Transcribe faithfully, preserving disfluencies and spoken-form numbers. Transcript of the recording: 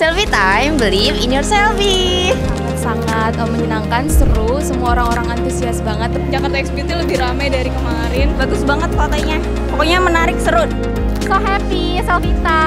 Selfie time, believe in your selfie. Sangat uh, menyenangkan, seru, semua orang-orang antusias banget. Jakarta X Beauty lebih ramai dari kemarin. Bagus banget fotonya, pokoknya menarik, seru. So happy, selfie time.